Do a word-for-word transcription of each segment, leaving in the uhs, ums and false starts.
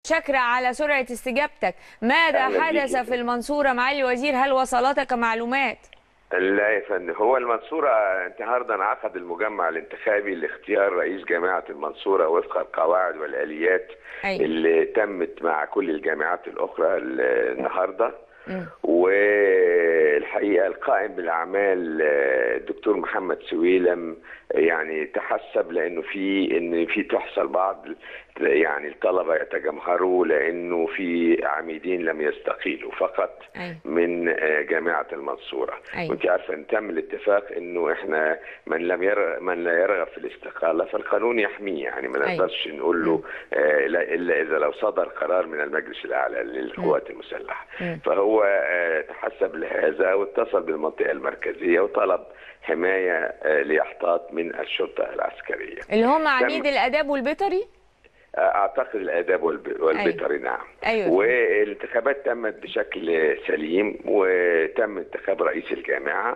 شكرا على سرعة استجابتك. ماذا حدث في المنصورة معالي الوزير؟ هل وصلتك معلومات؟ لا يا فندم، هو المنصورة النهارده انعقد المجمع الانتخابي لاختيار رئيس جامعة المنصورة وفق القواعد والآليات أيوة. اللي تمت مع كل الجامعات الأخرى النهارده. والحقيقه القائم بالاعمال الدكتور محمد سويلم يعني تحسب لانه في ان في تحصل بعض يعني الطلبه يتجمهروا لانه في عميدين لم يستقيلوا فقط أي. من جامعه المنصوره. أي. وانت عارفه ان تم الاتفاق انه احنا من لم يرغب من لا يرغب في الاستقاله فالقانون يحميه، يعني ما نقدرش نقول له آه الا اذا لو صدر قرار من المجلس الاعلى للقوات المسلحه. فهو آه تحسب لهذا واتصل بالمنطقه المركزيه وطلب حمايه آه ليحتاط من الشرطه العسكريه اللي هم عميد الاداب والبيطري. اعتقد الاداب والبيطري. أيوة. نعم. أيوة. والانتخابات تمت بشكل سليم وتم انتخاب رئيس الجامعه.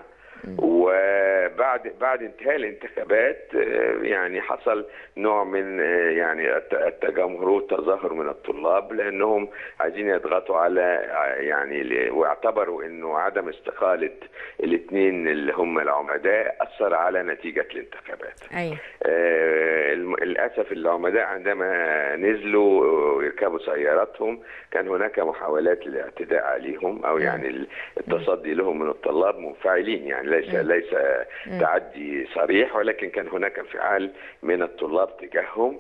وبعد بعد انتهاء الانتخابات يعني حصل نوع من يعني التجمهر والتظاهر من الطلاب لانهم عايزين يضغطوا على يعني واعتبروا انه عدم استقاله الاثنين اللي هم العمداء اثر على نتيجه الانتخابات. أيوة. آه للاسف العمداء عندما نزلوا يركبوا سياراتهم كان هناك محاولات للاعتداء عليهم او يعني التصدي لهم من الطلاب منفعلين، يعني ليس ليس تعدي صريح ولكن كان هناك انفعال من الطلاب تجاههم،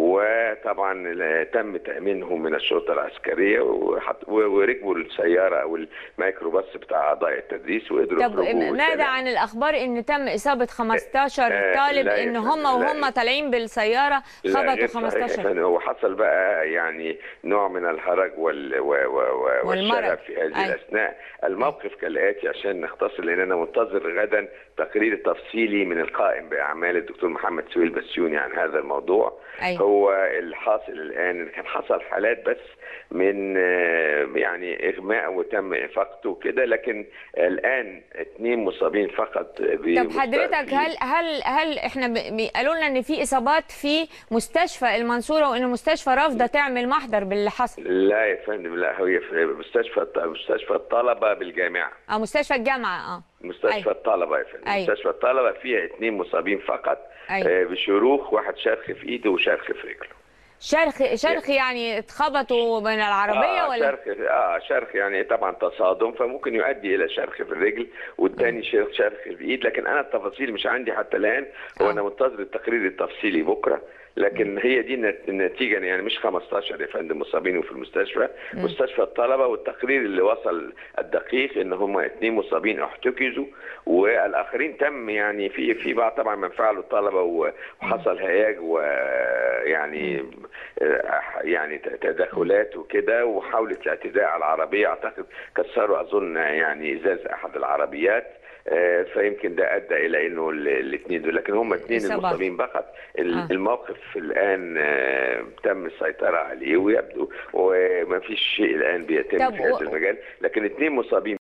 وطبعا تم تامينهم من الشرطه العسكريه وركبوا السياره او الميكروباص بتاع اعضاء التدريس وقدروا طب ماذا عن الاخبار ان تم اصابه خمستاشر طالب ان هم وهم طالعين بالسياره خبطوا خمستاشر؟ هو حصل بقى يعني نوع من الهرج وال والشغب في هذه أي. الاثناء. الموقف كالاتي عشان نختصر لان انا منتظر غدا تقرير تفصيلي من القائم باعمال الدكتور محمد سويل بسيوني عن هذا الموضوع. أي. هو الحاصل الان كان حصل حالات بس من يعني اغماء وتم افاقته كده، لكن الان اثنين مصابين فقط. طب حضرتك هل هل هل احنا قالوا لنا ان في اصابات في مستشفى المنصوره وان المستشفى رافضه تعمل محضر باللي حصل؟ لا يا فندم، لا هي في مستشفى مستشفى الطلبه بالجامعه. اه مستشفى الجامعه. اه مستشفى أيوة. الطلبه يا فندم. أيوة. مستشفى الطلبه فيها اثنين مصابين فقط. أيوة. آه بشروخ، واحد شرخ في ايده وشرخ في رجله. شرخ شرخ يعني اتخبطوا من العربيه آه ولا؟ شرخ اه شرخ يعني طبعا تصادم فممكن يؤدي الى شرخ في الرجل والثاني شرخ شرخ في الايد، لكن انا التفاصيل مش عندي حتى الان وانا منتظر التقرير التفصيلي بكره، لكن هي دي النتيجه يعني مش خمستاشر يا فندم مصابين في المستشفى. م. مستشفى الطلبه والتقرير اللي وصل الدقيق ان هم اثنين مصابين احتكزوا والاخرين تم يعني في في بعض طبعا من فعلوا الطلبه وحصل هياج ويعني يعني تدخلات وكده وحاولة الاعتداء على العربيه، اعتقد كسروا اظن يعني ازاز احد العربيات فيمكن ده ادى الى انه الاثنين دول، لكن هم اثنين المصابين فقط. الموقف الان تم السيطره عليه ويبدو وما فيش شيء الان بيتم في هذا المجال، لكن اثنين مصابين